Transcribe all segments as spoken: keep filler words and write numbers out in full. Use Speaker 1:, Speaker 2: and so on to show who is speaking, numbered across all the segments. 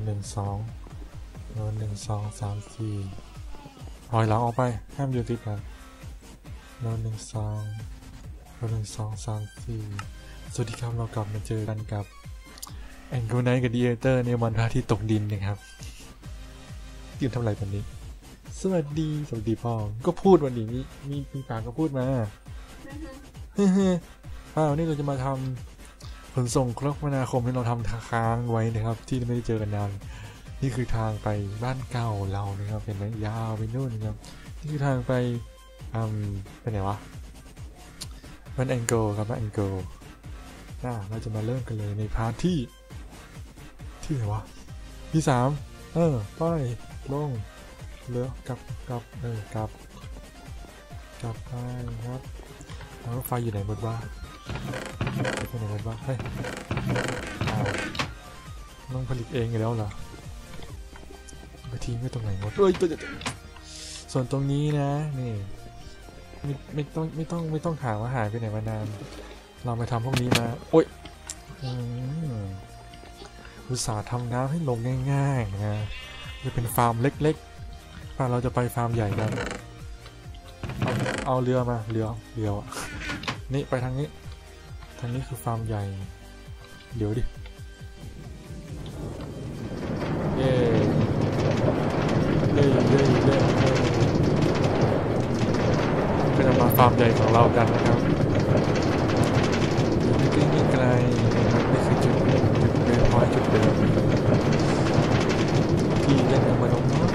Speaker 1: หนึ่งสองโดนหนึ่งสองสามสี่ถอยหลังออกไปห้ามอยู่ติดกันโดนหนึ่งสองโดนหนึ่งสองสามสี่สวัสดีครับเรากลับมาเจอกันกับแองเกิลไนท์กับดีเอเตอร์ในวันพระอาทิตย์ตกดินนะครับยืนทำอะไรวันนี้สวัสดีสวัสดีพ่อก็พูดวันนี้มีมีมีปากก็พูดมาเฮ้เฮ้อ้าวนี่เราจะมาทำขนส่งคมนาคมที่เราทำค้างไว้นะครับที่ไม่ได้เจอกันนานนี่คือทางไปบ้านเก่าเรานะครับเห็นไหมยาวไปนู่นนะครับนี่คือทางไปอืมไปไหนวะบ้านแองเกิลครับบ้านแองเกิลน่าเราจะมาเริ่มกันเลยในพาร์ทที่ที่ไหนวะที่สามเออไปลงเลือกกลับกลับเออกลับกลับไปครับแล้วรถไฟอยู่ไหนหมดวะไปไหนหมดวะเฮ้ยต้องผลิตเองอยู่แล้วเหรอไปทิ้งไว้ตรงไหนหมดเอ้ยส่วนตรงนี้นะนี่ไม่ไม่ต้องไม่ต้องไม่ต้องถามว่าหายไปไหนมานานเราไปทำพวกนี้มาโอ๊ยอุตส่าห์ทำน้ำให้ลงง่ายๆนะจะเป็นฟาร์มเล็กๆถ้าเราจะไปฟาร์มใหญ่กันเอาเอาเรือมาเรือเรือนี่ไปทางนี้ทางนี้คือฟาร์มใหญ่เดี๋ยวดิเย้เย้เย้เย้ก็จะมาฟาร์มใหญ่ของเรากันนะครับไม่ไกลไม่คือจุดจุดเดิมพอยจุดเดิมที่เล่นมาตรงนู้น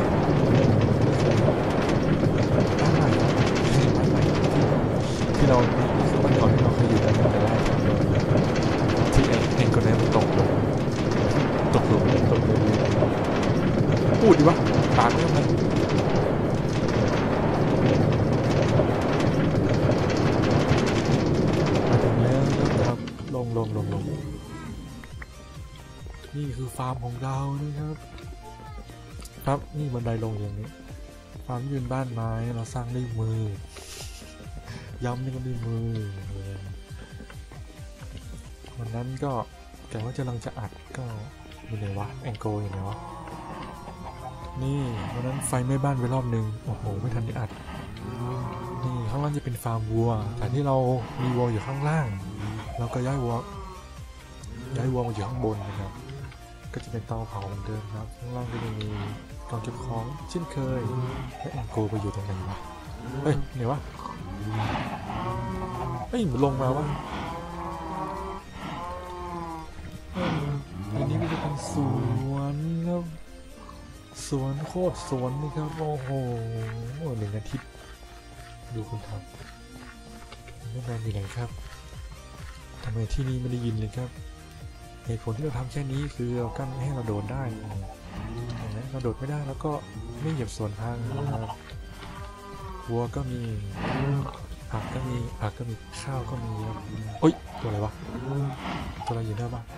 Speaker 1: บ้านใหม่บ้านใหม่ที่เราคือบ้านเก่าที่เราเคยอยู่กันแต่แรกที่เอ็งคนนี้มันตกลงตกลงตกลงพูดดิวะตามไม่ได้มาถึงแล้วครับลงลงลงลงนี่คือฟาร์มของเรานะครับครับนี่บันไดลงอย่างนี้ฟาร์มยืนบ้านไม้เราสร้างด้วยมือย้ำนี่ก็ด้วยมือวันนั้นก็แต่ว่าจะลังจะอัดก็อยู่ไหนวะแองโกอยู่ไหนวะนี่วันนั้นไฟไหม้บ้านไปรอบนึงโอ้โหไม่ทันได้อัดนี่ข้างล่างจะเป็นฟาร์มวัวแต่ที่เรามีวัวอยู่ข้างล่างเราก็ย้ายวัวย้ายวัวมาอยู่ข้างบนนะครับก็จะเป็นเตาเผาเหมือนเดิมครับข้างล่างก็จะมีกองเก็บของเช่นเคยแล้วแองโกไปอยู่ตรงไหนวะเฮ้ยไหนวะเฮ้ยมันลงมาวะอันนี้ก็จะเป็นสวนครับสวนโคตรสวนนี่ครับโอ้โหหนึ่งอาทิตย์ดูคุณทำไม่นานอยู่ไหนครับทำไมที่นี่ไม่ได้ยินเลยครับเหตุผลที่เราทำแค่นี้คือเรากั้นไม่ให้เราโดดได้เห็นไหมเราโดดไม่ได้แล้วก็ไม่เหยียบส่วนทางนะครับวัวก็มีผักก็มีผักก็มีข้าวก็มีโอ๊ยตัวอะไรวะตัวอะไรอยู่หน้าบ้าน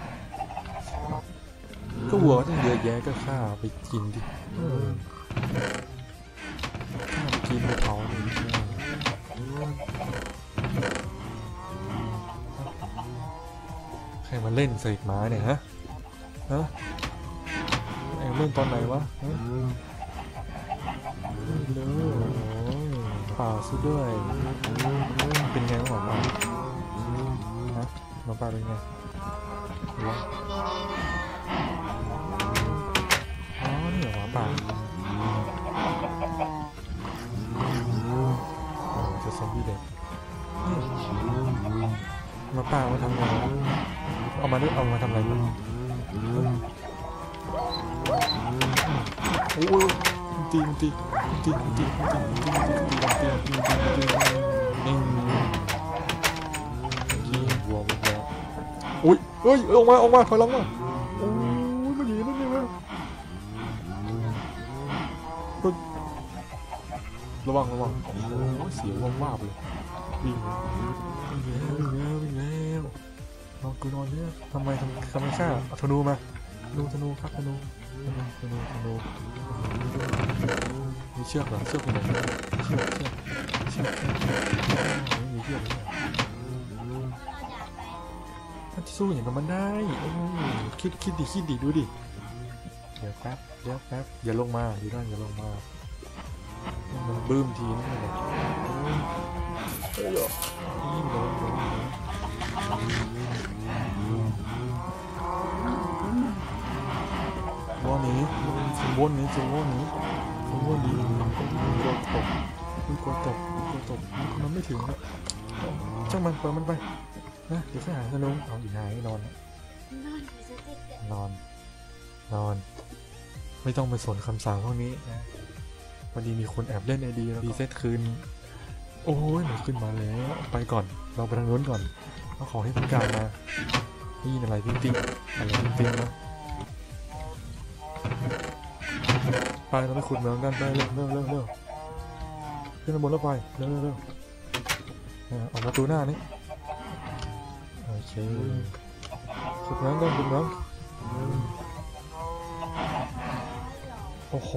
Speaker 1: ก็วัวตั้งเยอะแยะก็ฆ่าไปกินดิฆ่าไปกินไปเผาดิใครมาเล่นใส่หมาเนี่ยฮะฮะไอ้เล่นตอนไหนวะฮะเลยเปล่าซะด้วยเป็นไงบ้างหมอฮะหมอปลาเป็นไงวะอ๋อนี่เหรอหมอปลาโอ้จะซอมบี้เด็กหมอปลามาทำไงเอามาด้วยเอามาทำอะไรบ้างโอ้ยตีนตีตีนตีนตีนตีนตีนตีนตีนตีนตีนตีนนี่ยี่วัววัวอุ้ยเอ้ยออกมาออกมาถอยหลังมาโอ้ยมันหนีนั่นนี่วะระวังระวังโอ้ยเสียงว่างว่าเลยวิ่งวิ่งแล้ววิ่งแล้ววิ่งแล้วนอนกูนอนเนี่ยทำไมทำทำไมฆ่าธนูมาธนูธนูครับธนูธนูธนูธนูมีเชือกเหรอเชือกอยู่ไหนเชือกเชือกเชือกไม่มีเชือกเลยมันสู้อย่างกับมันได้คิดคิดดิคิดดิดูดิเดี๋ยวแป๊บเดี๋ยวแป๊บอย่าลงมาอยู่นั่นอย่าลงมามันบื้มทีนี่เลยนี่โดนโดนวนนี้วนนี้จะวนนี้วนนี้กดตกกดตกกดตกมันไม่ถึงแล้วช่างมันเปิดมันไปนะเดี๋ยวข้าหาสนุกเอาอีกหายนอนนอนนอนไม่ต้องไปสนคำสั่งพวกนี้นะพอดีมีคนแอบเล่นไอดีแล้วรีเซ็ตคืนโอ้ยมันขึ้นมาแล้วไปก่อนเราไปทางนู้นก่อนเอาของให้ต้องการมานี่อะไรติ๊งติ๊งอะไรติ๊งติ๊งนะไปเราไปขุดเหมืองกันไปเร็วเร็วเร็วเร็วขึ้นมาบนรถไฟเร็วเร็วเร็วออกประตูหน้านี่โอเคขุดเหมืองกันขุดเหมืองโอ้โห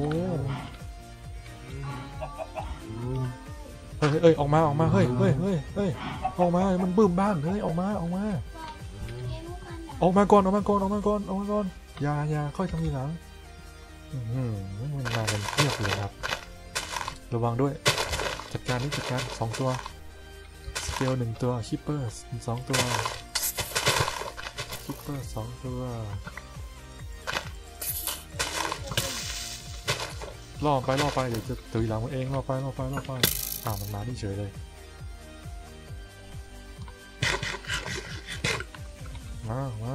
Speaker 1: เฮ้ยเฮ้ยออกมาออกมาเฮ้ยเฮ้ยเฮ้ยเฮ้ยออกมามันบึ้มบ้านเฮ้ยออกมาออกมาออกมาก่อนออกมาก่อนออกมาก่อนออกมาก่อนอย่าอย่าค่อยทำทีหลังอืมมันมากันเทียบเลยครับระวังด้วยจัดการนี่จัดการสองตัวสเกลหนึ่งตัวคิปเปอร์สองตัวคิปเปอร์สองตัวล่อไปล่อไปเดี๋ยวจะตุยหลังมันเองล่อไปล่อไปล่อไปอ้าวมันมาที่เฉยเลยมามา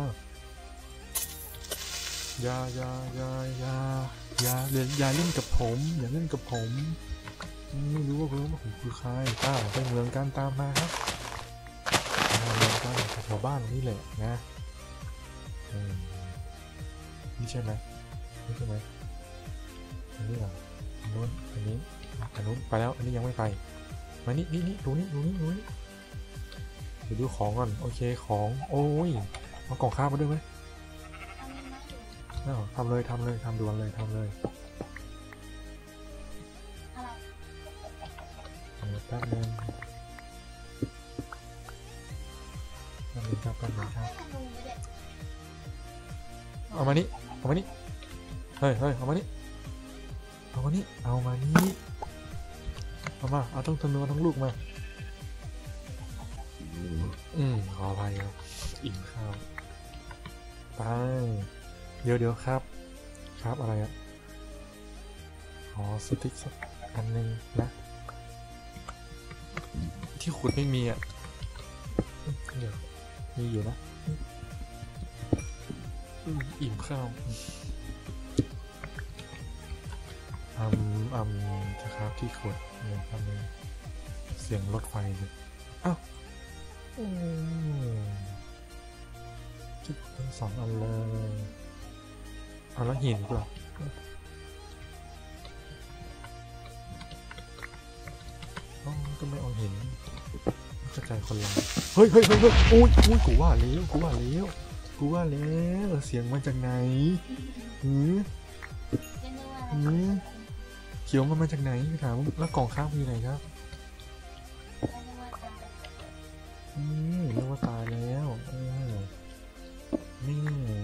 Speaker 1: อย่าอย่าอย่าอย่าอย่าอย่าเล่นกับผมอย่าเล่นกับผมไม่รู้ว่าเพื่อนว่าผมคือใครอ้าวไปเมืองกันตามมาครับมาเมืองกันแถวบ้านนี่แหละนะนี่ใช่ไหมนี่ใช่ไหมอันนี้เหรออันนู้นอันนี้อันนู้นไปแล้วอันนี้ยังไม่ไปมานี่นี่นี่ดูนี่ดูนี่ดูนี่เดี๋ยวดูของก่อนโอเคของโอ้ยเอากล่องข้าวมาด้วยไหมทำเลยทำเลยทำด่วนเลยทำเลยแป๊บนึงแป๊บนึงครับแป๊บนึงครับเอามานี่เอามานี่เฮ้ยเฮ้ยเอามานี่เอามานี่เอามานี่เอามาเอาต้องทำตัวทั้งลูกมาอืมขออภัยครับอิ่มข้าวไปเดี๋ยวเดี๋ยวครับครับอะไรอ่ะอ๋อสติ๊กสักอันนึงนะที่ขุดไม่มีอ่ะเดี๋ยวมีอยู่นะอิ่มข้าวอืมอืมจะครับที่ขุดเนี่ยทำเลยเสียงรถไฟเลยอ้าวจุดทั้งสองอันเลยเอาแล้วหินเปล่าก็ไม่เอาหินกระจายคนละเฮ้ยเฮ้ยเฮ้ยเฮ้ยอุ้ยอุ้ยกูว่าแล้วกูว่าแล้วกูว่าแล้วเสียงมาจากไหนหืมหืมเขียวมันมาจากไหนถามแล้วกล่องข้าวมีไหนครับอืมเรียกว่าตายแล้วเออนี่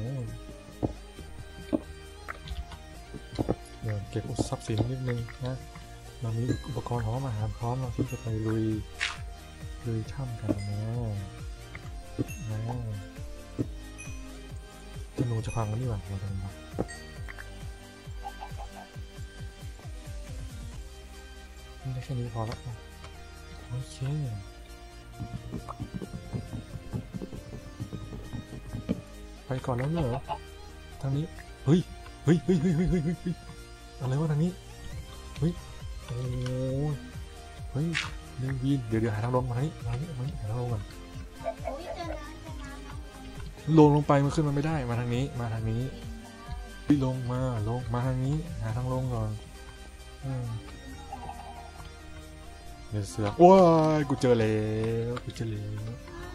Speaker 1: เดี๋ยวเก็บทรัพย์สินนิดนึงนะเรามีอุปกรณ์ของอาหารพร้อมเราที่จะไปลุยลุยถ้ำกันนะนะธนูจะพังแล้วนี่หว่าเราจะมาได้แค่นี้พอแล้วโอเคไปก่อนแล้วเหรอทางนี้เฮ้ยเฮ้ยเฮ้ยเฮ้ยเฮ้ยเฮ้ยเฮ้ยอะไรวะทางนี้เฮ้ยโอ้ยเฮ้ยเรื่องวินเดี๋ยวเดี๋ยวหาทางลงมาทางนี้มาทางนี้มาทางนี้หาทางลงก่อนลงลงไปมันขึ้นมาไม่ได้มาทางนี้มาทางนี้ลงมาลงมาทางนี้หาทางลงก่อนเดี๋ยวเสือกว้ายกูเจอแล้วกูเจอแล้ว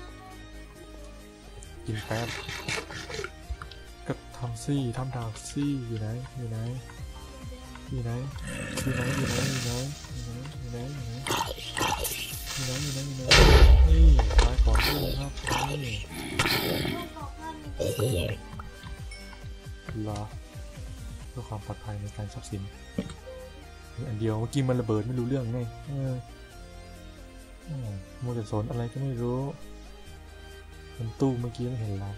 Speaker 1: กินแป๊บก็ทำซี่ทำดาวซี่อยู่ไหนอยู่ไหนอยู่ไหนอยู่ไหนอยู่ไหนอยู่ไหนอยู่ไหนอยู่ไหนอยู่ไหนอยู่ไหนอยู่ไหนอยู่ไหนนี่ตายก่อนเลยครับนี่เหรอพื่อความปลอดภัยในการทรัพย์สินมีอันเดียวเมื่อกี้มันระเบิดไม่รู้เรื่องไงเออมัวแต่สนอะไรก็ไม่รู้มันตู้เมื่อกี้ไม่เห็นเรา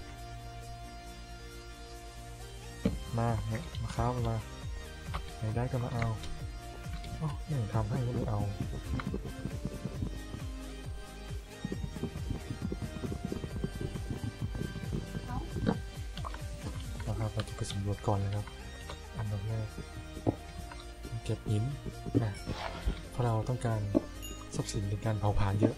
Speaker 1: มาเนี่ยมาค้ามันมาไหนได้ก็มาเอาอ๋อนี่ทำให้ก็ไม่เอานะครับเราจะไปสำรวจก่อนเลยครับอันดับแรกเก็บหินนะเพราะเราต้องการทรัพย์สินในการเผาผลาญเยอะ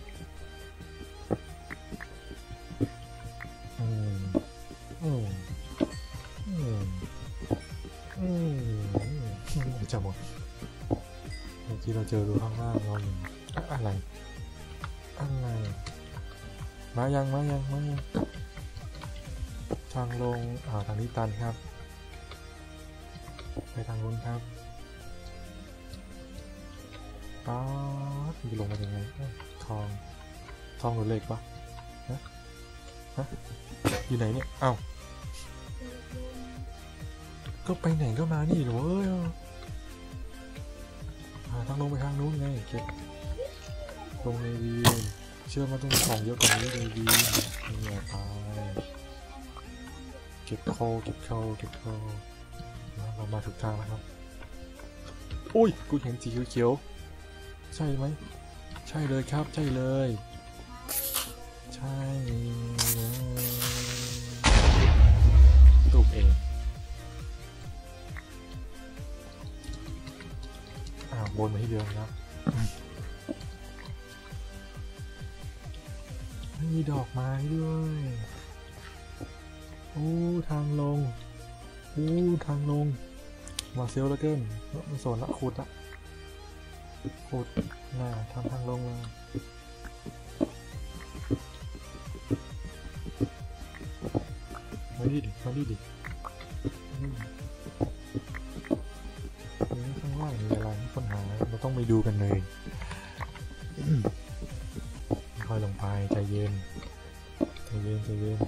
Speaker 1: อืมอืมอืมอืมจะหมดเมื่อกี้เราเจอดูข้างล่างเราอย่างอะไรอะไรมายังมายังมายังทางลงอ่าทางนี้ตันครับไปทางนู้นครับป๊าดมันจะลงมายังไงทองทองหรือเหล็กปะฮะฮะอยู่ไหนเนี่ยเอ้าก็ไปไหนก็มานี่เหรอเอ้ยทางลงไปทางนู้นไงเก็บลงในวีเชื่อมาต้องของเยอะกว่านี้เลยวีเนี่ยตายเก็บโคเก็บโคเก็บโคเรามาถูกทางแล้วครับอุ้ยกูเห็นสีเขียวใช่ไหมใช่เลยครับใช่เลยใช่ตูบเองอ่าบนมาที่เดิมครับมีดอกไม้ด้วยโอ้ทางลงโอ้ทางลงมาเซลแล้วเกินมันสนละขุดละขุดน่าทำทางลงมามาดิดิมาดิดินี่ข้างล่างมีอะไรให้ค้นหาเราต้องไปดูกันเลยค่อยลงไปใจเย็นใจเย็นใจเย็น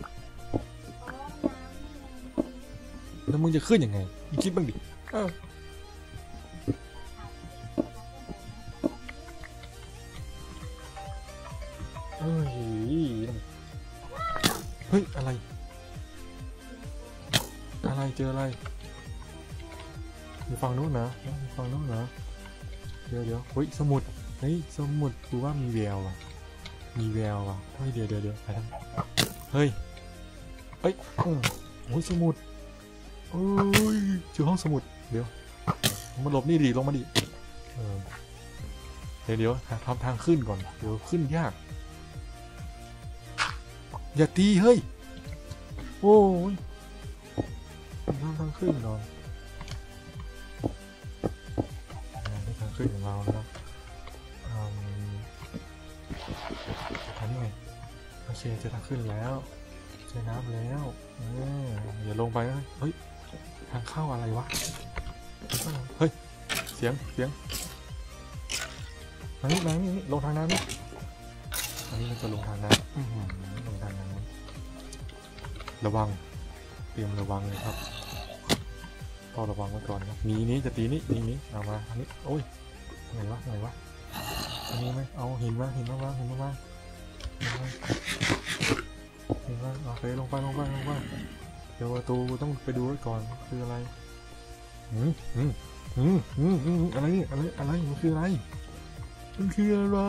Speaker 1: แล้วมึงจะขึ้นยังไงมึงคิดบ้างดิเออเฮ้ยเฮ้ยอะไรอะไรเจออะไรอยู่ฝั่งนู้นนะอยู่ฝั่งนู้นนะเดี๋ยวเดี๋ยวเฮ้ยสมุดเฮ้ยสมุดกูว่ามีแววอ่ะมีแววอ่ะเฮ้ยเดี๋ยวเดี๋ยวเดี๋ยวไปทางเฮ้ยเอ้ยโอ้ยสมุดโอ้ยเจอห้องสมุดเดี๋ยวมาหลบนี่ดิลงมาดิเดี๋ยวเดี๋ยวทำทางขึ้นก่อนเดี๋ยวขึ้นยากอย่าตีเฮ้ยโอ้ยทำทางขึ้นก่อนนี่ทางขึ้นของเรานะครับทำยังไงโอเคจะทางขึ้นแล้วเจอน้ำแล้วอย่าลงไปนะเฮ้ยทางเข้าอะไรวะเฮ้ยเสียงเสียงมานี่มานี่ลงทางน้ำนี่อันนี้มันจะลงทางน้ำลงทางน้ำระวังเตรียมระวังเลยครับต้องระวังไว้ก่อนนะมีนี้จะตีนี้มีนี้เอามาอันนี้โอ้ยไหนวะไหนวะอันนี้ไหมเอาหินมาหินมาบ้างหินมาบ้างหินมาโอเคลงไปลงไปลงไปเดี๋ยวประตูต้องไปดูไว้ก่อนคืออะไรอืมอืมอืมอืมอืมอะไรนี่อะไรอะไรมันคืออะไรมันคืออะไร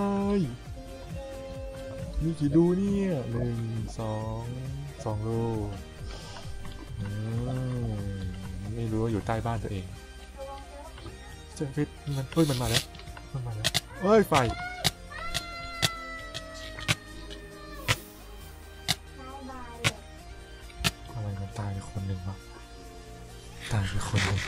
Speaker 1: มีกี่ดูเนี่ยหนึ่งสองสองรูอืมไม่รู้ว่าอยู่ใต้บ้านตัวเองเจอฟิตมันเฮ้ยมันมาแล้วมันมาแล้วเฮ้ยไฟอะไรมันตายไปคนหนึ่งวะตายไปคนหนึ่ง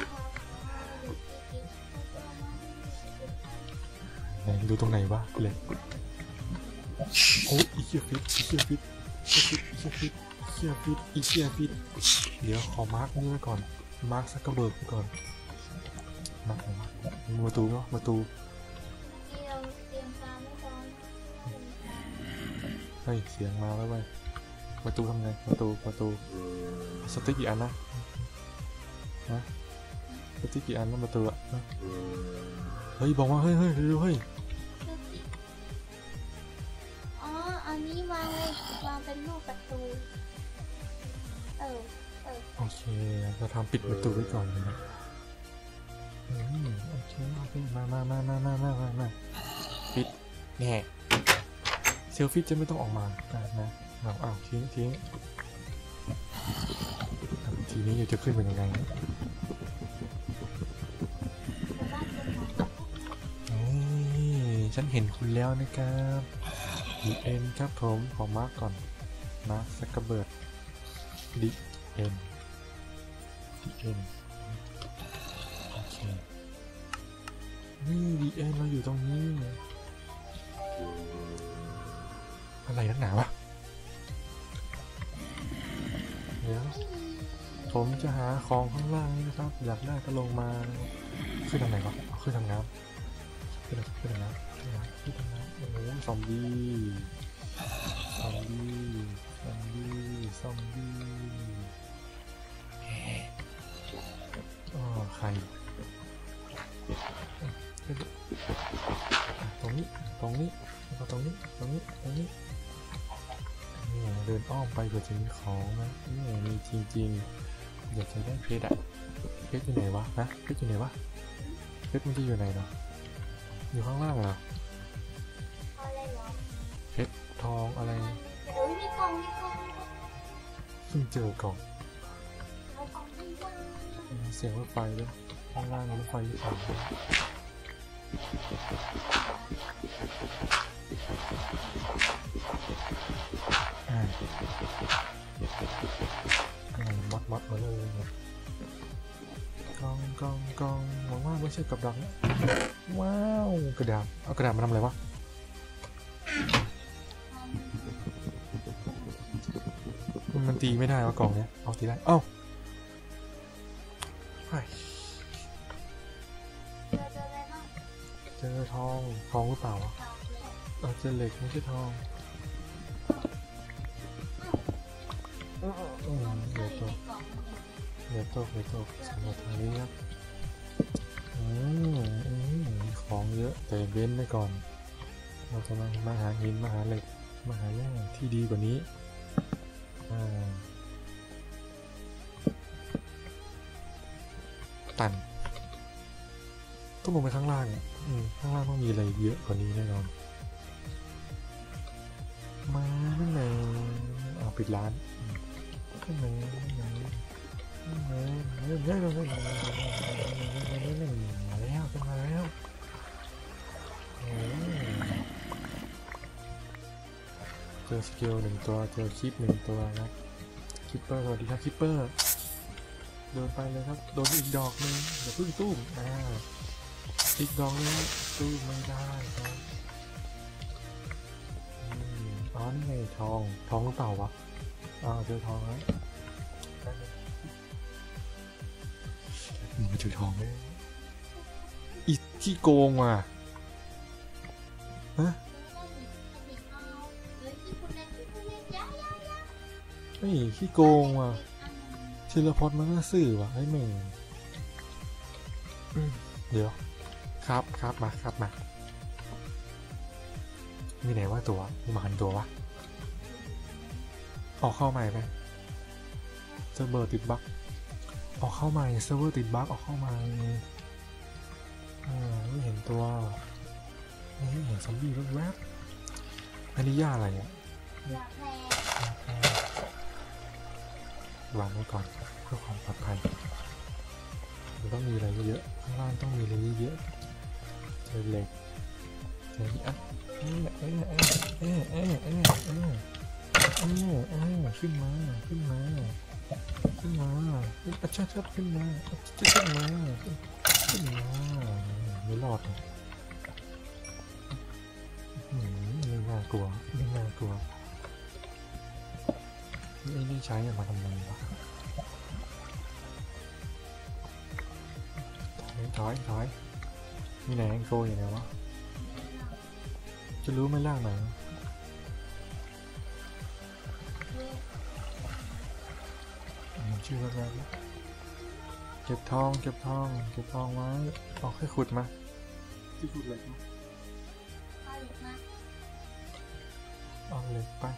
Speaker 1: ไหนดูตรงไหนวะเลยโอ้ยอีเคียฟิตอีเคียฟิตอีเคียฟิตอีเคียฟิตอีเคียฟิตเดี๋ยวขอมาร์กนี่ไว้ก่อนมาร์กซักกระเบิกไว้ก่อนมาร์กมีประตูเนาะประตูเฮ้ยเสียงมาแล้วเว้ยประตูทำไงประตูประตูสติ๊กอีกอันนะนะสติ๊กกี่อันแล้วประตูอะนะเฮ้ยบอกว่าเฮ้ยเฮ้ยเร็วเฮ้ย
Speaker 2: อ๋อเอานี้วางเลยวางเป็นรูปประตูเออเออ
Speaker 1: โอเคเราทำปิดประตูไว้ก่อนเลยนะอืมโอเคโอเคมามามามามามามามาปิดแง่เซลฟี่จะไม่ต้องออกมานะนะเอาเอาทิ้งทิ้งทีนี้อยู่จะขึ้นเป็นยังไงฉันเห็นคุณแล้วนะครับดีเอ็นครับผมขอมาร์กก่อนมาร์กซักกระเบิดดีเอ็นดีเอ็นโอเคนี่ดีเอ็นเราอยู่ตรงนี้อะไรนักหนาวะเดี๋ยวผมจะหาของข้างล่างนี้นะครับอยากได้ก็ลงมาขึ้นทางไหนก่อนขึ้นทางน้ำขึ้นขึ้นทางน้ำขึ้นทางน้ำโอ้โหซอมบี้ซอมบี้ซอมบี้ซอมบี้อ๋อใครตรงนี้ตรงนี้แล้วก็ตรงนี้ตรงนี้ตรงนี้นี่เดินอ้อมไปเพื่อจะมีของนะนี่มีจริงๆอยากจะได้เพชรอะเพชรอยู่ไหนวะนะเพชรอยู่ไหนวะเพชรมันจะอยู่ไหนเนาะอยู่ข้างล่างเหรอเพชรทองอะไร
Speaker 2: เดี๋ยวมีกล่องมีกล่อง
Speaker 1: เพิ่งเจอกล่องเสียงรถไฟด้วยข้างล่างรถไฟอยู่ฝั่งอ่ามัดมัดมาเลยกองกองกองหวังว่าไม่ใช่กับดักนะว้าวกระดาษเอากระดาษมาทำอะไรวะมันตีไม่ได้ว่ากล่องเนี้ยเอาตีได้เอ้าเจอทองทองหรือเปล่าวะเออเจอเหล็กไม่ใช่ทองเดี๋ยวตกเดี๋ยวตกเดี๋ยวตกสำหรับทางนี้ครับอืมอืมมีของเยอะแต่เว้นไว้ก่อนเราจะมามาหาหินมาหาเหล็กมาหาแร่ที่ดีกว่านี้อ่าตันต้องลงไปข้างล่างอ่ะอืมข้างล่างต้องมีอะไรเยอะกว่านี้แน่นอนมานั่นเลยเอาปิดร้านขึ้นมาขึ้นมาขึ้นมาขึ้นมาขึ้นมามาแล้วขึ้นมาแล้วเจอสกิลหนึ่งตัวเจอคลิปหนึ่งตัวนะคิปเปอร์สวัสดีครับคิปเปอร์โดนไปเลยครับโดนอีกดอกนึงอย่าพึ่งตุ้มอ่าอีกดอกนึงตู้ไม่ได้ครับอ๋อนี่ไงทองทองหรือเปล่าวะอ๋อเจอทองแล้วมันเจอทองไหมอีที่โกงว่ะฮะไอ้ที่โกงว่ะชิลพจน์มันน่าซื่อว่ะไอ้แม่งเดี๋ยวครับครับมาครับมามีไหนว่าตัวมีมาหันตัววะออกเข้าใหม่ไหมเซิร์ฟเวอร์ติดบั๊กออกเข้าใหม่เซิร์ฟเวอร์ติดบั๊กออกเข้าใหม่อ่าไม่เห็นตัวไม่เห็นซอมบี้แวบๆอันนี้ย่าอะไรอ่ะวางไว้ก่อนเพื่อความปลอดภัยมันต้องมีอะไรเยอะข้างล่างต้องมีอะไรเยอะเจอเหล็กเจอนี่อ่ะเอ๊ะเอ๊ะเอ๊ะเอ๊ะเอ๊ะเอ๊ะเอ๊ะเอ๊ะเอ๊ะขึ้นมาขึ้นมาขึ้นมาขึ้นมาชัดชัดขึ้นมาขึ้นมาขึ้นมาไม่รอดเลยไม่น่ากลัวไม่น่ากลัวไอ้นี่ใช้มาทำไมวะถอยถอยมีไหนแองโกอย่างไรวะจะรู้ไม่ล่างไหนชื่อว่าอะไรก็บทองเก็บทองเก็บทองไว้เอาให้ขุดมาที่ขุดเหล็กมา
Speaker 2: เอาเหล็กมา
Speaker 1: เอาเหล็กไป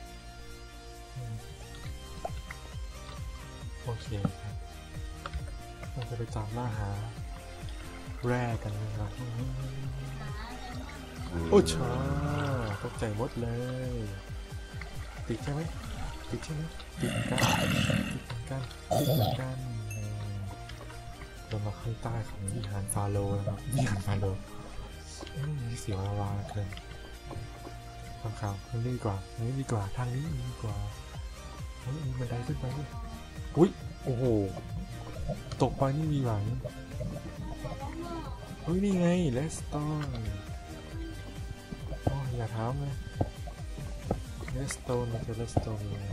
Speaker 1: โอเคครับเราจะไปตามล่าหาแร่กันนะครับ
Speaker 2: หาอะไรมา
Speaker 1: โอ้ช้าตกใจหมดเลยติดใช่ไหมติดใช่ไหมติดกันติดกันติดกันเรามาข้างใต้ของวิหารฟาโรห์นะครับวิหารฟาโรห์มีเสียงลาวาเกินทางข่าวทางนี้ดีกว่าทางนี้ดีกว่าทางนี้ดีกว่าเฮ้ยมีบันไดขึ้นไปด้วยอุ้ยโอ้โหตกไปนี่มีหวังเฮ้ยนี่ไงเลสตอนอ๋ออย่าถามเลยเลสโตนมันจะเลสโตนเลย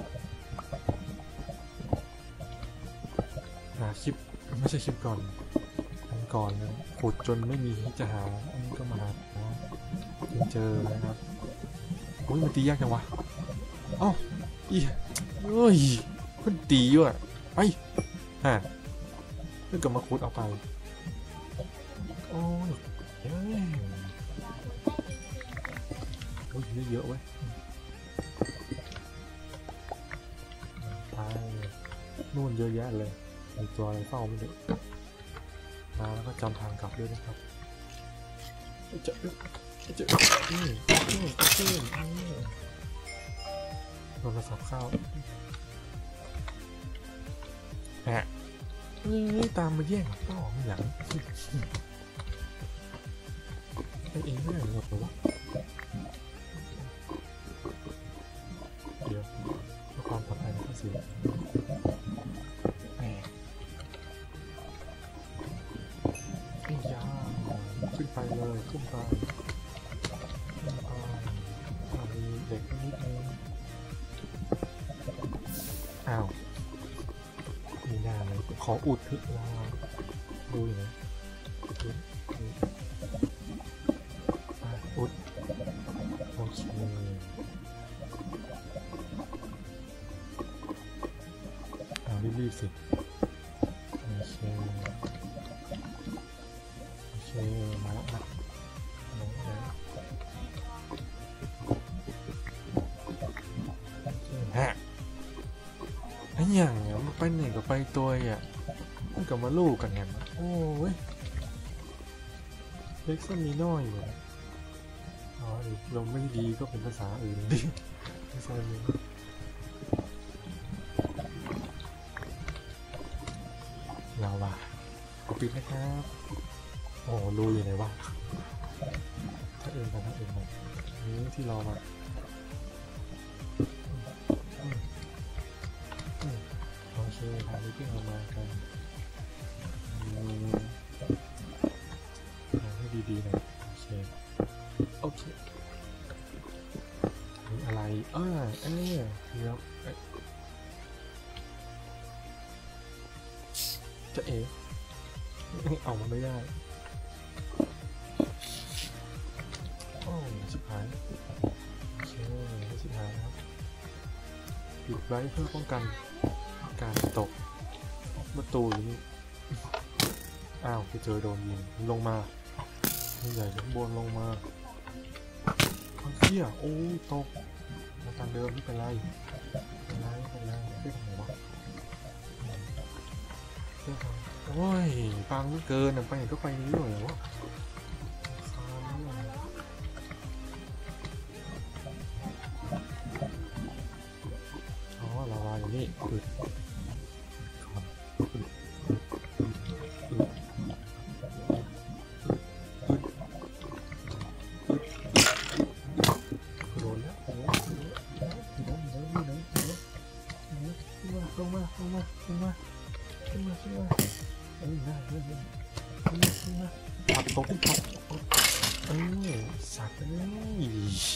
Speaker 1: หาคลิปไม่ใช่คลิปก่อนอันก่อนนะขุดจนไม่มีที่จะหาอันนี้ก็มาหาจนเจอนะครับอุ้ยมันตียากจังวะเอ้าอีเฮ้ยมันตีว่ะไปฮะเรื่องกับมาขุดเอาไปโอ้ยเอ้ยโอ้ยเยอะๆเว้ยไปนู่นเยอะแยะเลยมีตัวอะไรเฝ้าไม่ได้มาแล้วก็จำทางกลับด้วยนะครับจะจะอืมอืมอืมอืมโทรศัพท์เข้าแหะนี่ตามมาแย่งเป้าไม่อย่างไอเองไม่ได้หรอกวะเดี๋ยวเพื่อความปลอดภัยนะสิแหมขึ้นยาขึ้นไปเลยขึ้นไปขึ้นไปมีเด็กนิดนึงอ้าวมีหน้าเลยขออุดเถอะเราดูอยู่นะอุดอุดโอเคเอารีบๆสิโอเคโอเคมาแล้วนะมาแล้วฮะไอ้อย่างเนี่ยมันไปไหนก็ไปตัวอ่ะมันก็มาลูกกันไงโอ้ยเล็กซ์มีน้อยอยู่อ๋อเราไม่ดีก็เป็นภาษาอื่นดิภาษาอื่นเราว่ะเอาปิดนะครับโอ้รู้อยู่ไหนวะถ้าอื่นกันถ้าอื่นกันนี้ที่เรามาโอเคทางนี้เพิ่งเอามากันทำให้ดีๆนะโอเคโอเคมีอะไรเออเออเดี๋ยวจะเอ๋เอามาไม่ได้โอ้ชิบหายโอเคชิบหายครับปิดไว้เพื่อป้องกันการตกประตูหรือนี่อ้าวไปเจอโดนยิงลงมาใหญ่ข้างบนลงมาเฮียโอ้ตกมาทางเดิมไม่เป็นไรเป็นไรเป็นไรเรื่องหัวเรื่องของโอ้ยฟังเกินไปไหนก็ไปนี้เลยวะอ๋อลาวาอย่างนี้คือลงมาลงมาลงมาขึ้นมาขึ้นมาเอ้ยน่าเล่นขึ้นมาขึ้นมาปัดตกปัดเอ้ยสัตว์เลย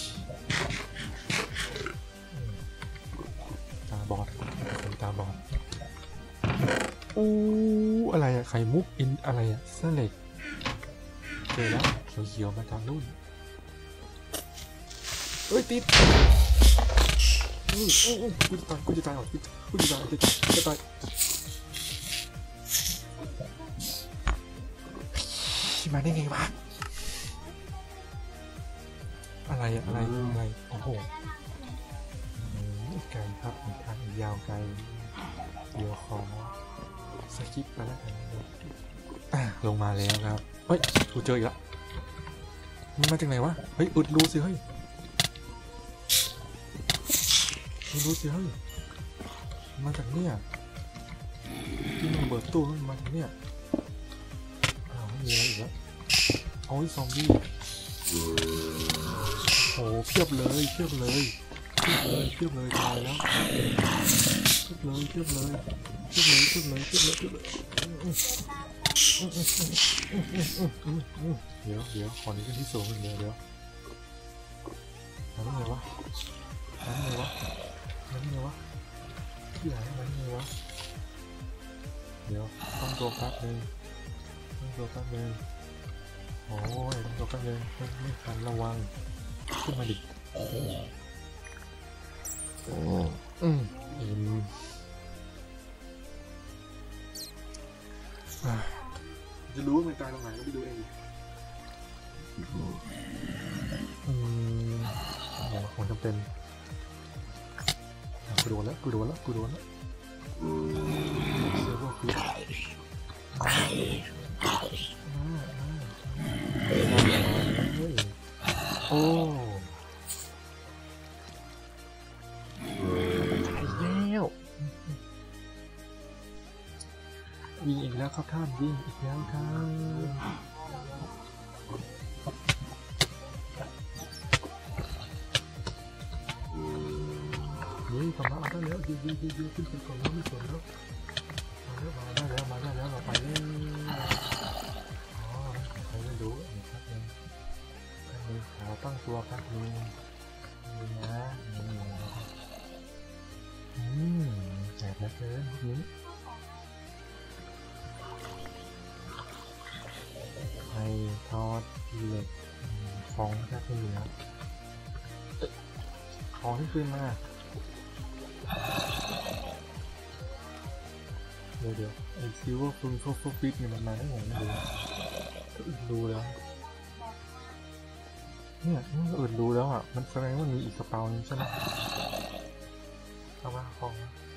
Speaker 1: ตาบอดคนตาบอดอู้อะไรอะไข่มุกอินอะไรอะเส้นเหล็กเจอแล้วเขียวๆมาจากนู่นเอ้ยติดอืออือกูจะตายกูจะตายออกกูจะตายกูจะตายกูจะตายขึ้นมาได้ไงวะอะไรอะไรอะไรโอ้โหไกลครับทางยาวไกลเดี๋ยวขอสกิปไปแล้วกันอ่ะลงมาแล้วครับเฮ้ยกูเจออีกแล้วมันมาจากไหนวะเฮ้ยอุดรูสิเฮ้ยอุดรูสิเฮ้ยมาจากเนี่ยที่มันเบิดตู้มันมาจากเนี่ยอ้าวไม่มีอะไรอีกแล้วโอ้ยซอมบี้โอ้เพียบเลยเพียบเลยเพียบเลยเพียบเลยตายแล้วเพียบเลยเพียบเลยเพียบเลยเพียบเลยเพียบเลยเพียบเลยเดี๋ยวเดี๋ยวขอนี้ขึ้นที่สูงเดี๋ยวเดี๋ยวมันไงวะมันไงวะมันไงวะที่ไหนมันไงวะเดี๋ยวต้องตัวแป๊บนึงต้องตัวแป๊บนึงโอ้ยต้องตัวแป๊บนึงไม่ไม่ทันระวังขึ้นมาดิอืมอืมจะรู้ว่ามันตายตรงไหนก็ไปดูเองอืมโอ้ผมจำเป็นกูโดนแล้วกูโดนแล้วกูโดนแล้วเซฟว่าคือโอ้ยิงอีกแล้วครับท่านยิงอีกแล้วครับนี่กำลังมาได้แล้วยิงยิงยิงยิงขึ้นไปก่อนแล้วไม่สนแล้วมาได้แล้วมาได้แล้วมาได้แล้วเราไปเลยอ๋อใครไม่รู้นะครับนึงนึงขาตั้งตัวครับนึงนี่นะนี่อืมแสบเหลือเกินพวกนี้ไข่ทอดเหล็กของจากเหนือของที่ขึ้นมาเดี๋ยวเดี๋ยวไอซิวว่าฟึงโฟฟฟิตเนี่ยมันมาได้ไงไม่รู้ดูแล้วเนี่ยมันอื่นดูแล้วอ่ะมันแสดงว่ามีอีกกระเป๋านึงใช่ไหมเอามาของ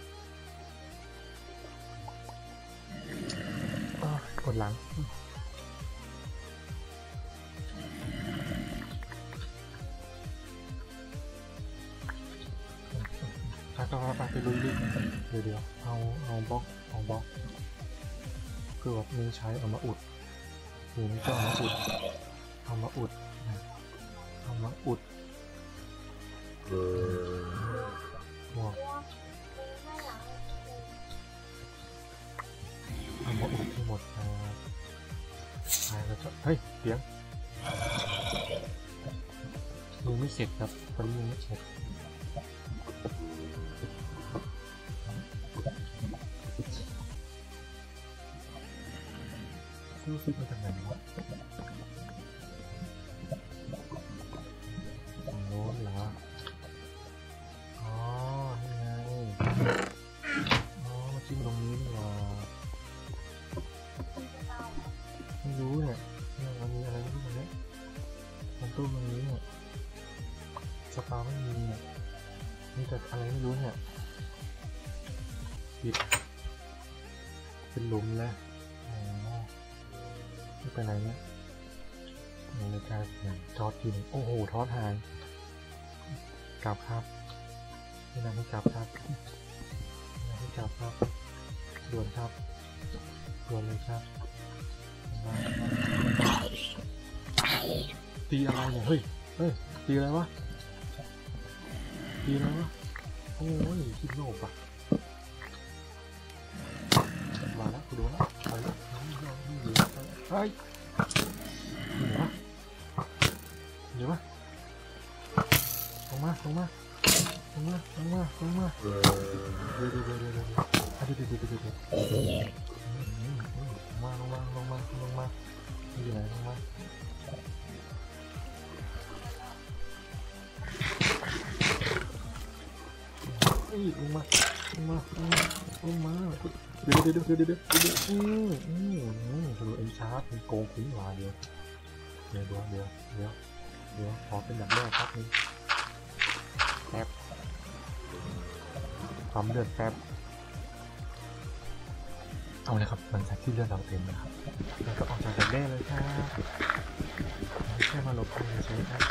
Speaker 1: กดหลังไปไปไปลุยดิเดี๋ยวเดี๋ยวเอาเอาบล็อกเอาบล็อกคือแบบมีใช้เอามาอุดหรือนี่ก็เอามาอุดเอามาอุดเอามาอุดว้าวเอามาอุดให้หมดนะใช่แล้วก็เฮ้ยเสียงมึงไม่เสร็จครับตอนนี้มึงไม่เสร็จรู้สึกมาจากไหนวะโน้นเหรออ๋อนี่ไงอ๋อมาจิ้มตรงนี้นี่หว่าไม่รู้เนี่ยเนี่ยมันมีอะไรไม่รู้ตรงนี้มันตู้ตรงนี้เนี่ยสปาไม่มีเนี่ยมีแต่อะไรไม่รู้เนี่ยปิดเป็นหลุมแล้วไม่ไปไหนเนี่ยนาฬิกาอย่างทอดกินโอ้โหทอดหายกลับครับไม่นานให้กลับครับไม่นานให้กลับครับด่วนครับด่วนเลยครับมาตีอะไรเนี่ยเฮ้ยเฮ้ยตีอะไรวะตีอะไรวะโอ้ยคิดโลกอ่ะมาแล้วกูดูแล้วไปแล้วเฮ้ยเดี๋ยววะเดี๋ยววะลงมาลงมาลงมาลงมาลงมาเดี๋ยวเดี๋ยวเดี๋ยวเดี๋ยวเดี๋ยวเดี๋ยวเดี๋ยวเดี๋ยวลงมาลงมาลงมาลงมาอยู่ไหนลงมาเฮ้ยลงมามาเอามาเดี๋ยวเดี๋ยวเดี๋ยวเดี๋ยวเดี๋ยวเดี๋ยวอืมอืมอืมดูเอ็นชาร์ดมันโกงคุ้มหวาเดียวเดี๋ยวเดี๋ยวเดี๋ยวเดี๋ยวเดี๋ยวขอเป็นแบบแรกครับนี่แป๊บปั๊มเลือดแป๊บเอาเลยครับหลังจากที่เลือดเราเต็มนะครับเราก็ออกจากแบบแรกเลยครับแค่มาลบกันเฉยๆครับ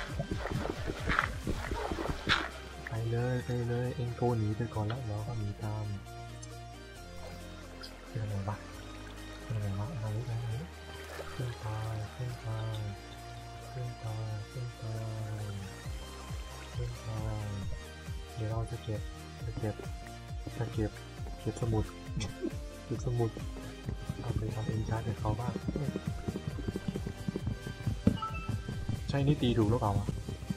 Speaker 1: ไปเลยไปเลยเอ็งโกหนีไปก่อนแล้วเราก็หนีตามเป็นอะไรบ้างเป็นอะไรบ้างอะไรอะไรขึ้นไปขึ้นไปขึ้นไปขึ้นไปขึ้นไปเดี๋ยวเราจะเก็บจะเก็บจะเก็บเก็บสมุดเก็บสมุดเอาไปทำเอ็นชาร์ดให้เขาบ้างใช่นี่ตีถูกหรือเปล่าวะ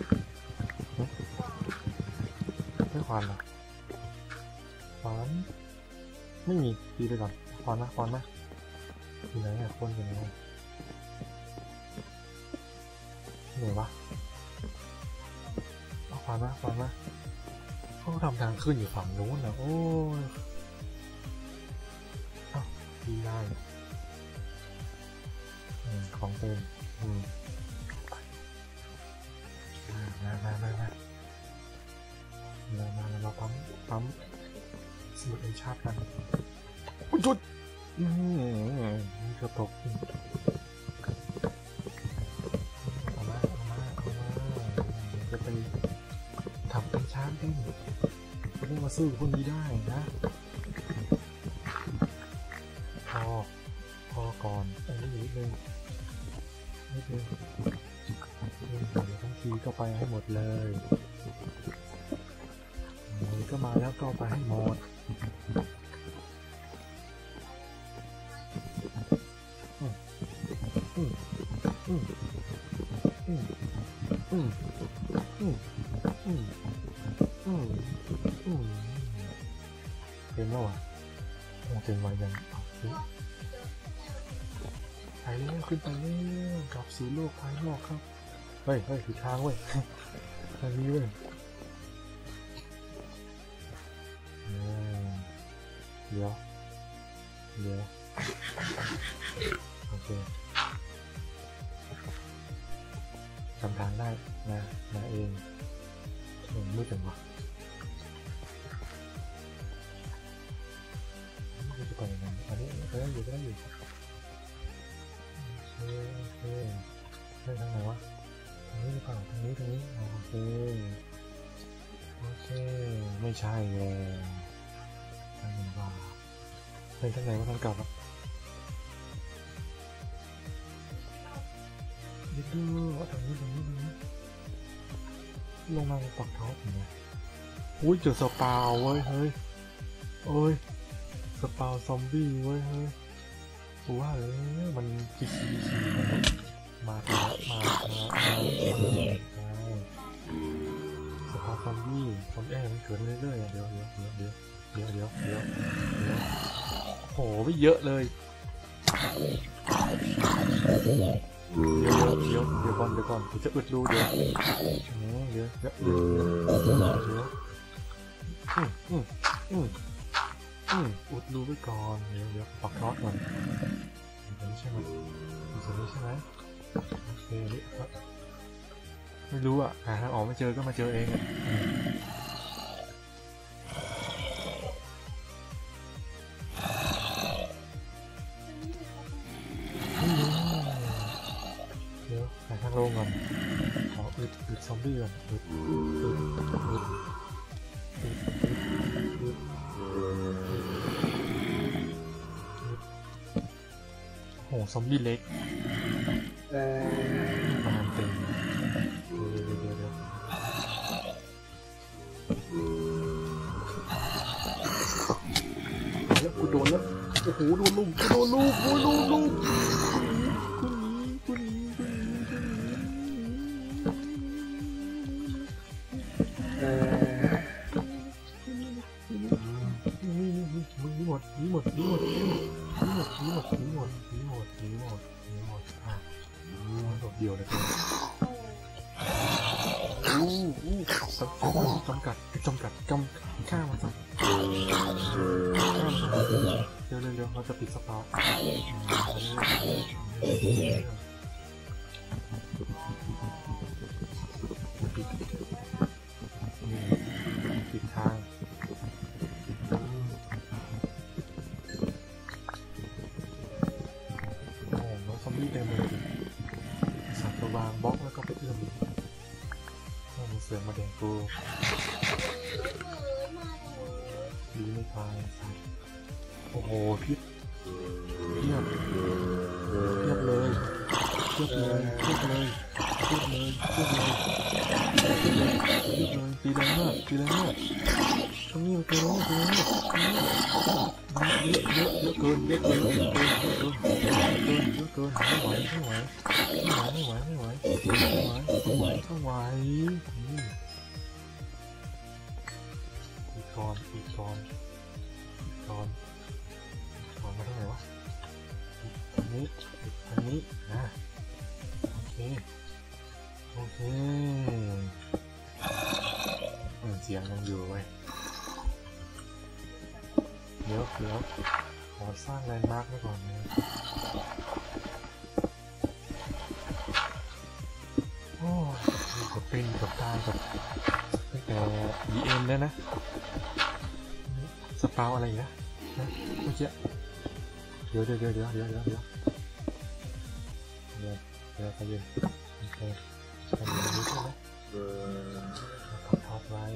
Speaker 1: ไม่ควานหรอควานไม่มีตีไปก่อนควานนะควานนะอยู่ไหนอะคนอยู่ไหนไหนวะเอาควานนะควานนะเขาทำทางขึ้นอยู่ฝั่งนู้นนะโอ้ยอ้าวตีได้ของเต็มอืมมามามามามามาเราปั๊มปั๊มสมุดเอ็นชาร์ดกันหยุดอืมจะตกเอามาเอามาเอามาจะไปทำเอ็นชาร์ดดิจะได้มาสู้คนนี้ได้นะพอพอก่อนอันนี้นิดนึงนิดนึงเดี๋ยวทั้งทีก็ไปให้หมดเลยนี่ก็มาแล้วก็ไปให้หมดอืมอืมอืมอืมอืมอืมอืมอืมอืมเต็มแล้วอ่ะเต็มไว้ยังไปเรื่อยขึ้นไปเรื่อยกลับสู่โลกภายนอกครับเฮ้ยเฮ้ยผิดทางเว้ยทางนี้เว้ยเดี๋ยวเดี๋ยวโอเคจำทางได้นะนะเองถนนมืดจังวะไม่จะไปยังไงอันนี้ก็ได้อยู่ก็ได้อยู่โอเคโอเคได้ทางไหนวะทางนี้หรือเปล่าทางนี้ทางนี้โอเคโอเคไม่ใช่เลยทางไหนวะเฮ้ยทางไหนวะทางเก่าครับเดี๋ยวดูว่าทางนี้ทางนี้ทางนี้ลงมาในปักเท้าผมเนี่ยอุ้ยเจอสปาวเว้ยเฮ้ยโอ้ยสปาวซอมบี้เว้ยเฮ้ยกูว่าเออมันคิดคิดมาแล้วมามามาสปาวซอมบี้ซอมบี้มันเกิดเรื่อยๆเดี๋ยวเดี๋ยวเดี๋ยวเดี๋ยวเดี๋ยวเดี๋ยวเดี๋ยวโหไม่เยอะเลยเดี๋ยวเดี๋ยวเดี๋ยวเดี๋ยวก่อนเดี๋ยวก่อนจะอึดดูเดี๋ยวเดี๋ยวเดี๋ยวเดี๋ยวเดี๋ยวเดี๋ยวอืมอืมอืมอืมอุดรูไว้ก่อนเดี๋ยวเดี๋ยวปักน็อตก่อนอย่างนี้ใช่ไหมอย่างนี้ใช่ไหมโอเคนี่ไม่รู้อ่ะหาทางออกไม่เจอก็มาเจอเองอ่ะเดี๋ยวหาทางลงก่อนขออึดอึดซอมบี้ก่อนอึดอึดอึดอึดอึดโอ้ซอมบี้เล็กประมาณเต็มเดี๋ยวเดี๋ยวเดี๋ยวเดี๋ยวแล้วกูโดนแล้วโอ้โหโดนลูกโดนลูกโอ้ยโดนลูกคุณนี้คุณนี้คุณนี้มึงนี่หมดนี่หมดนี่หมดนี่หมดนี่หมดนี่หมดนี่หมดนี่หมดนี่หมดอ่ะนี่หมดตัวเดียวเลยอู้อู้จำกัดจำกัดจำฆ่ามันจำเร็วเร็วเร็วเราจะปิดสปาปิดปิดทางโอ้โหน้องซอมบี้เต็มเลยสัตว์ตัววางบล็อกแล้วก็ไปเอื้อมโอ้โหเสือมาแดงตัวดีไม่ตายโอ้โหพิษเทียบเทียบเลยเทียบเลยเทียบเลยเทียบเลยเทียบเลยเทียบเลยเทียบเลยตีแรงมากตีแรงมากตรงนี้มันตีแรงตีแรงเยอะเยอะเยอะเกินเยอะเกินเยอะเกินเยอะเกินเยอะเกินไม่ไหวไม่ไหวไม่ไหวไม่ไหวไม่ไหวไม่ไหวไม่ไหวไม่ไหวอีกก่อนอีกก่อนตอนตอนมาที่ไหนวะอันนี้อันนี้นะโอเคโอเคเสียงยังอยู่เว้ยเดี๋ยวเดี๋ยวขอสร้างแลนด์มาร์คไว้ก่อนนะโอ้กับเป็นกับตายกับตั้งแต่ ดี เอ็ม แล้วนะสปาวอะไรนะเมื่อกี้เดี๋ยวเดี๋ยวเดี๋ยวเดี๋ยวเดี๋ยวเดี๋ยวเดี๋ยวเดี๋ยวเดี๋ยวใจเย็นโอเคทำอย่างนี้ใช่ไหมท็อปท็อปไว้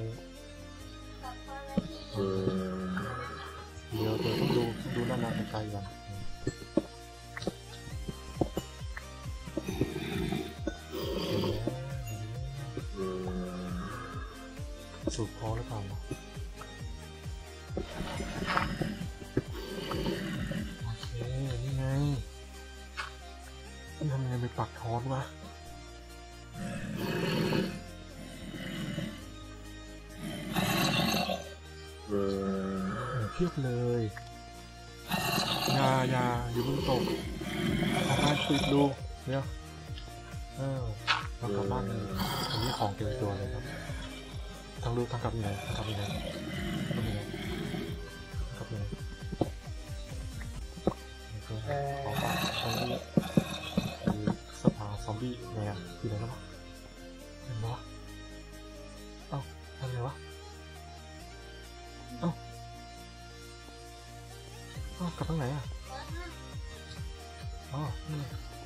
Speaker 1: เดี๋ยวเดี๋ยวต้องดูดูหน้ามองไกลๆก่อนสูบพอหรือเปล่าโอเคนี่ไงนี่ทำยังไงไปปักทอนวะเพียบเลยยายาอยู่บนโต๊ะทำการปิดดูเดี๋ยวเออเรากลับบ้านเลยอันนี้ของเต็มตัวเลยครับทางรูทางกลับยังไงทางกลับยังไงทางยังไงกลับยังไงโอเคขอฝากซอมบี้คือสภาซอมบี้ไงอ่ะคืออะไรนะวะเห็นปะเอ้าทำไงวะเอ้าเอ้ากลับทางไหนอ่ะอ๋อนี่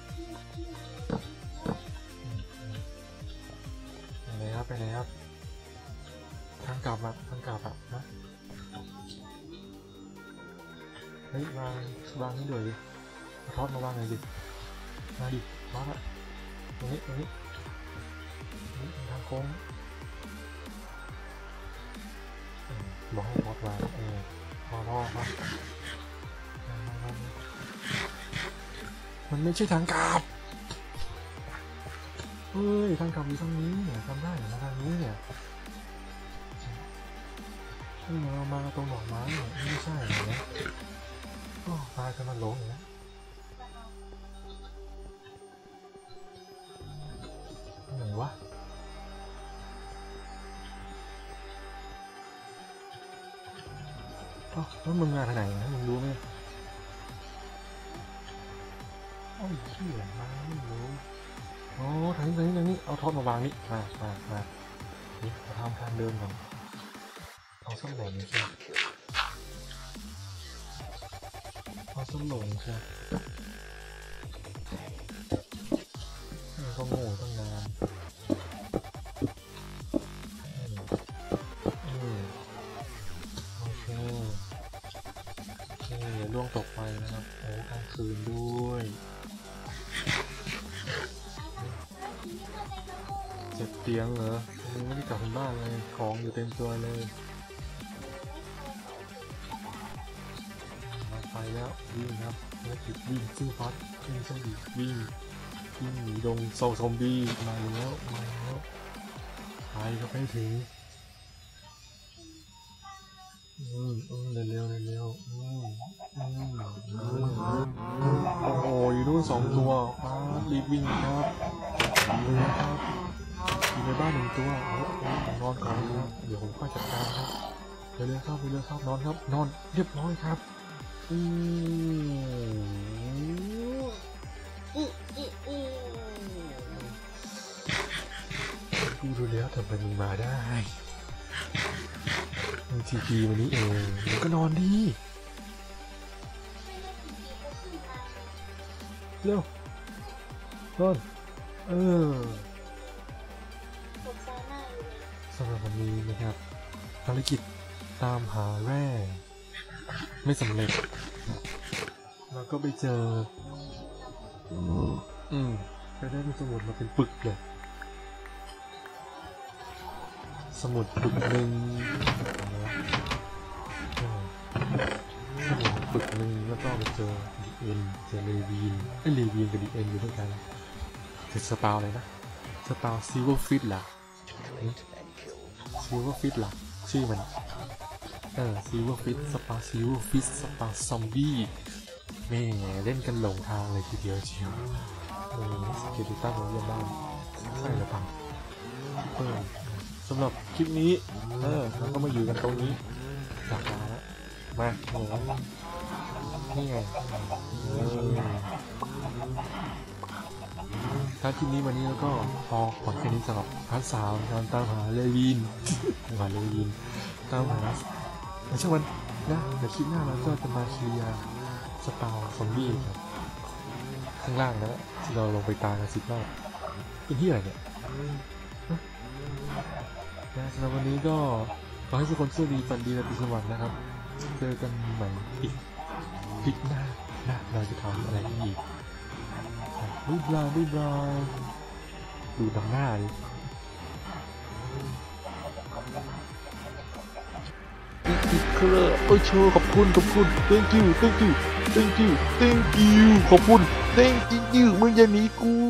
Speaker 1: ไปไหนครับไปไหนครับทางกลับอ่ะทางกลับอ่ะนะเฮ้ยวางวางนี่ด้วยดิทอดมาวางเลยดิมาดิทอดอ่ะตรงนี้ตรงนี้นี่ทางโค้งบอกให้ทอดวางเออพอพอพอมันไม่ใช่ทางกลับเฮ้ยทางกลับอยู่ทางนี้เนี่ยจำได้นะทางนี้เนี่ยเรามาตรงดอกไม้เนี่ยไม่ใช่เหรอก็ตายกันมาหลงอย่างนี้ไหนวะอ๋อแล้วมึงมาทางไหนนะมึงรู้ไหมโอ้ยเหี้ยมาไม่รู้โอ้ทางนี้ทางนี้ทางนี้เอาท็อปมาวางนี่มามามานี่เราทำทางเดิมก่อนเอาส้มหลงใช่เอาส้มหลงใช่มันก็โง่ตั้งนานโอเคโอเคล่วงตกไปนะครับโอ้กลางคืนด้วยเจ็บเตียงเหรอมึงไม่ได้กลับบ้านเลยของอยู่เต็มตัวเลยไปแล้ววิ่งครับแล้วติดวิ่งสู้ฟัดไม่ใช่ดิวิ่งวิ่งหนีดงโซซอมบี้มาแล้วมาแล้วไปก็ไปถึงอืมอืมเร็วเร็วเร็วอืมอืมโอ้โหอยู่นู่นสองตัวมารีบวิ่งครับครับอยู่ในบ้านหนึ่งตัวโอ้โหนอนก่อนครับเดี๋ยวผมค่อยจัดการครับเร็วๆเข้าไปเร็วเข้านอนครับนอนเรียบร้อยครับอืมกูดูแล้วทำไมมึงมาได้มึงทีพีวันนี้เองมึงก็นอนดีเร็วนอนเออสำหรับวันนี้นะครับภารกิจตามหาแร่ไม่สำเร็จแล้วก็ไปเจออืมไปได้เป็นสมุดมาเป็นปึกเลยสมุดปึกหนึ่งสมุดปึกหนึ่งแล้วก็ไปเจอดีเอ็นเจอเลวีนไอเลวีนกับดีเอ็นอยู่ด้วยกันเจอสปาวเลยนะสปาวซิลเวอร์ฟิตล่ะซิลเวอร์ฟิตล่ะชื่อมันเออซิลเวอร์ฟิตสปาซิลเวอร์ฟิตสปาซอมบี้แม่เล่นกันหลงทางเลยทีเดียวเชียวเออสเกลิตันของเรียนบ้านใช่หรือเปล่าเออสำหรับคลิปนี้เออเราก็มาอยู่กันตรงนี้กลับมาแล้วมาเหนือนี่ไงถ้าคลิปนี้วันนี้แล้วก็พอขอแค่นี้สำหรับพาร์ทสาวการตามหาเลวินหาเลวินตามหาในช่วงวันนะเดี๋ยวคลิปหน้าเราก็จะมาเคลียร์สปาวซอมบี้ครับข้างล่างนะที่เราลงไปตายกันสิบรอบเป็นที่อะไรเนี่ยนะสำหรับวันนี้ก็ขอให้ทุกคนโชคดีฝันดีและปีสวัสดิ์นะครับเจอกันใหม่อีกคลิปหน้านะเราจะทำอะไรอีกบ๊ายบายบ๊ายบายดูทำหน้าดิอีกเครือโอ้ยโชว์ขอบคุณขอบคุณ thank you thank you thank you thank you ขอบคุณ thank you มึงอย่าหนีกู